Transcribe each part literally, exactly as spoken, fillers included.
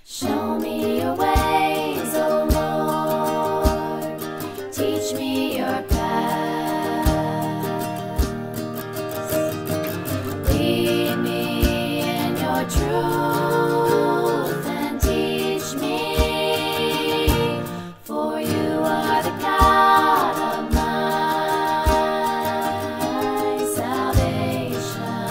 Show me your ways, O Lord. Teach me your paths. Lead me in your truth and teach me, for you are the God of my salvation.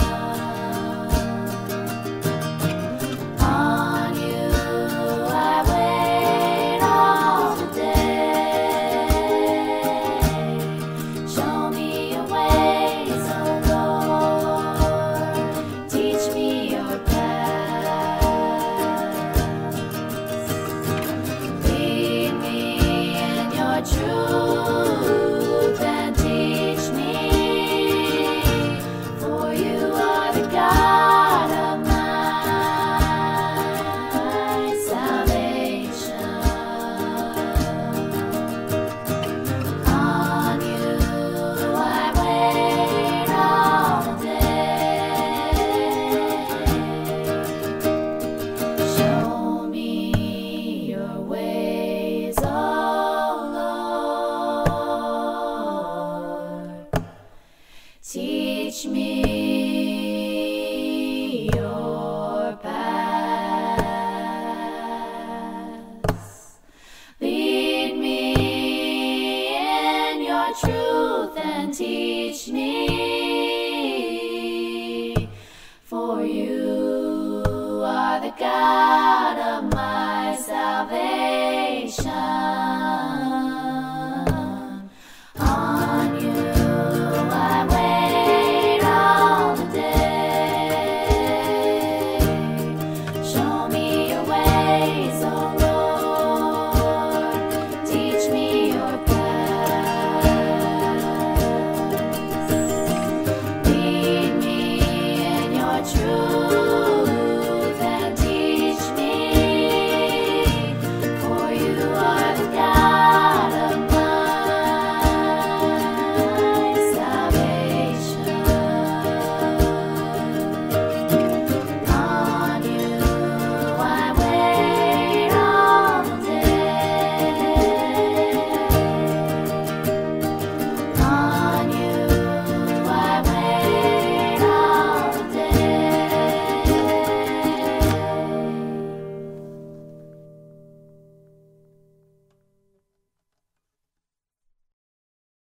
On you I wait all the day. Show me your ways, O Lord. Teach me your paths. Lead me in your truth and teach me, for you are the God of my salvation. On you I wait all day. Show me your ways, O Lord. Teach me your paths. Lead me in your truth and teach me, for you are the God of my